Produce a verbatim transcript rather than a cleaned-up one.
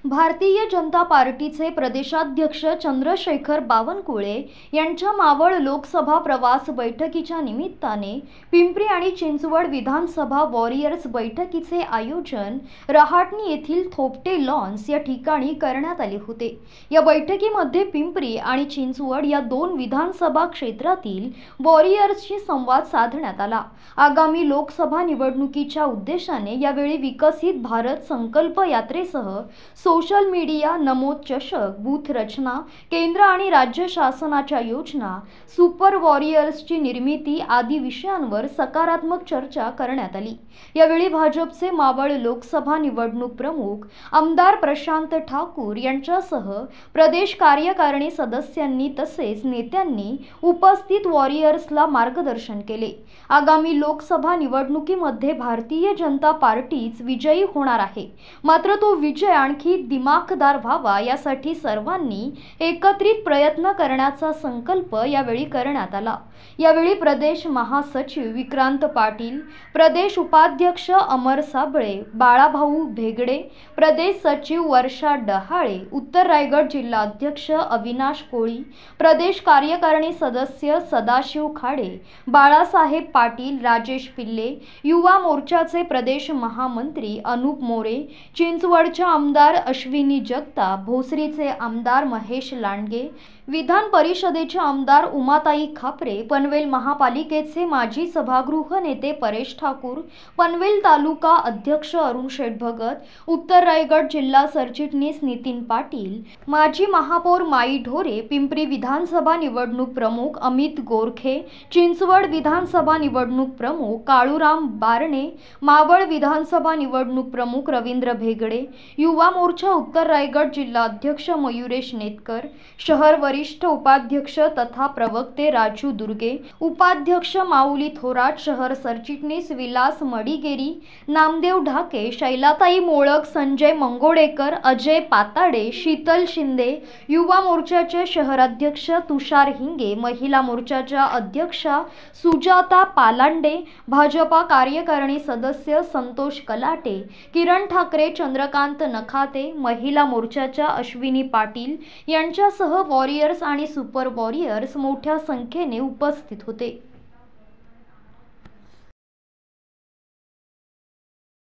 भारतीय जनता पार्टीचे प्रदेशाध्यक्ष चंद्रशेखर बावनकुळे यांच्या मावळ लोकसभा प्रवास बैठकीच्या निमित्ताने पिंपरी आणि चिंचवड विधानसभा वॉरियर्स बैठकीचे आयोजन रहाटणी येथील थोपटे लॉन्स या ठिकाणी करण्यात आले होते। या बैठकीमध्ये पिंपरी आणि चिंचवड या दोन विधानसभा क्षेत्रातील वॉरियर्सशी संवाद साधण्यात आला। आगामी लोकसभा निवडणुकीच्या उद्देशाने यावेळी विकसित भारत संकल्प यात्रेसह सोशल मीडिया, नमो चषक, बूथ रचना, केंद्र आणि राज्य शासनाच्या योजना, सुपर वॉरियर्सची निर्मिती आदी विषयांवर सकारात्मक चर्चा करण्यात आली। यावेळी भाजपचे मावळ लोकसभा निवडणूक प्रमुख आमदार प्रशांत ठाकूर यांच्यासह प्रदेश कार्यकारिणी सदस्यांनी तसेच नेत्यांनी उपस्थित वॉरियर्सला मार्गदर्शन केले। आगामी लोकसभा निवडणुकीमध्ये भारतीय जनता पार्टीच विजयी होणार आहे, मात्र तो विजय आणखी दिमाखदार व्हावा यासाठी सर्वांनी एकत्रित प्रयत्न करण्याचा संकल्प यावेळी करण्यात आला। यावेळी प्रदेश महासचिव विक्रांत पाटील, प्रदेश उपाध्यक्ष अमर साबळे, बाळाभाऊ भेगडे, प्रदेश सचिव वर्षा डहाळे, उत्तर रायगड जिल्हा अध्यक्ष अविनाश कोळी, प्रदेश कार्यकारिणी सदस्य सदाशिव खाडे, बाळासाहेब पाटील, राजेश पिल्ले, युवा मोर्चाचे प्रदेश महामंत्री अनुप मोरे, चिंचवडच्या आमदार अश्विनी जगताप, भोसरीचे आमदार महेश लांडगे, विधान परिषदेचे आमदार उमाताई खापरे, पनवेल महापालिकेचे माजी सभागृह नेते परेश ठाकूर, पनवेल तालुका अध्यक्ष अरुण शेठ भगत, उत्तर रायगड जिल्हा सरचिटणीस नितीन पाटील, माजी महापौर माई ढोरे, पिंपरी विधानसभा निवडणूक प्रमुख अमित गोरखे, चिंचवड विधानसभा निवडणूक प्रमुख काळूराम बारणे, मावळ विधानसभा निवडणूक प्रमुख रवींद्र भेगडे, युवा मोर्चा उत्तर रायगड जिल्हा अध्यक्ष मयुरेश नेतकर, शहर वरिष्ठ उपाध्यक्ष तथा प्रवक्ते राजू दुर्गे, उपाध्यक्ष माऊली थोरात, शहर सरचिटणीस विलास मडिगेरी, नामदेव ढाके, शैलाताई मोळक, संजय मंगोडेकर, अजय पाताडे, शीतल शिंदे, युवा मोर्चाचे शहराध्यक्ष तुषार हिंगे, महिला मोर्चाच्या अध्यक्षा सुजाता पालांडे, भाजपा कार्यकारिणी सदस्य संतोष कलाटे, किरण ठाकरे, चंद्रकांत नखाते, महिला मोर्चाच्या अश्विनी पाटील यांच्यासह वॉरियर्स आणि सुपर वॉरियर्स मोठ्या संख्येने उपस्थित होते।